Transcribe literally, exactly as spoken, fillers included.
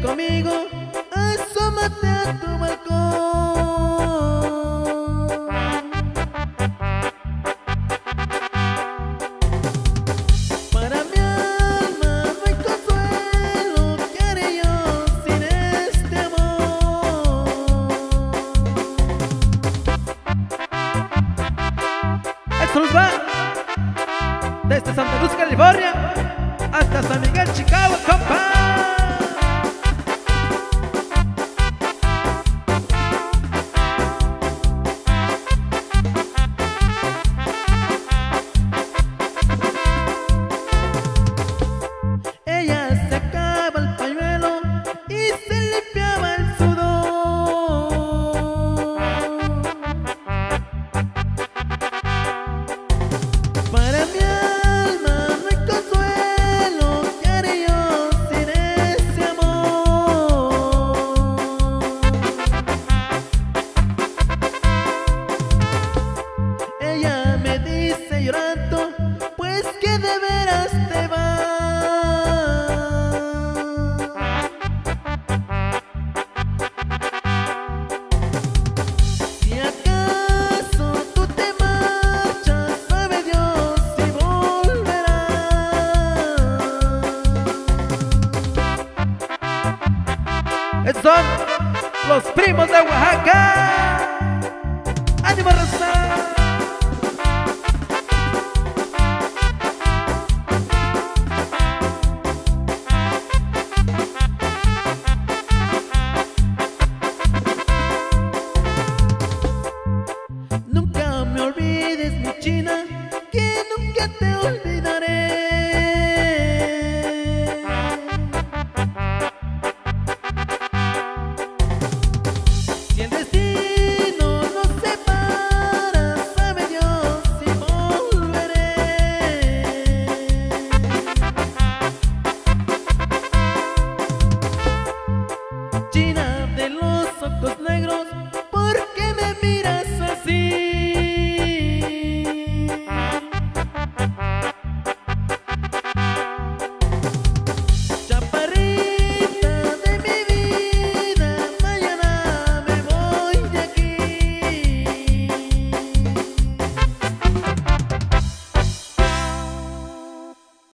conmigo, asómate a tu balcón. Para mi alma no hay consuelo, ¿qué haré yo sin este amor? Esto nos va desde Santa Cruz, California, hasta San Miguel, Chicago, compa. Ella sacaba el pañuelo y se limpiaba el sudor. Para mi alma no hay consuelo, ¿qué haré yo sin ese amor? Ella me dice llorando, pues que de veras te vas. Si acaso tú te marchas, sabe Dios si volverás. Estos son los primos de Oaxaca. ¡Ánimo, raza!